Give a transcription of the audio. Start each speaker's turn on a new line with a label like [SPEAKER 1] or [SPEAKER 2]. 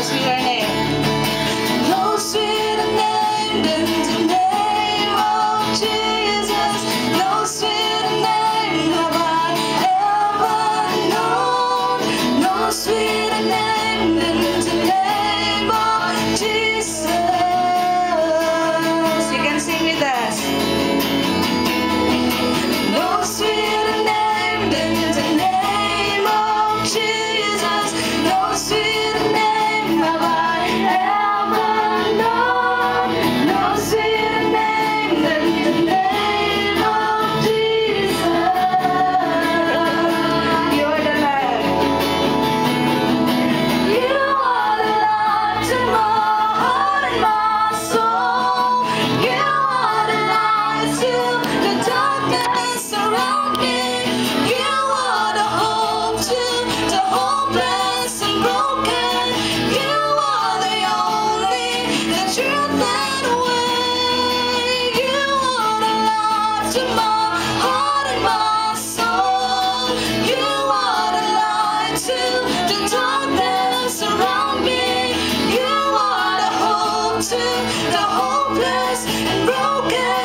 [SPEAKER 1] the sweeter name. No sweeter name than the name of Jesus. No sweeter name have I ever known. No sweeter name than the name of Jesus. You can sing with us. No sweeter name than the name of Jesus. No sweeter name have I ever known. No sweeter name than the name of Jesus. You're the light. You are the light to my heart and my soul. You are the light to the darkness around me. You are the hope to the hopeless and broken. You are the only, the truth and the way. You are the light to my heart and my soul. You are the light to the darkness around me. You are the hope to the hopeless and broken.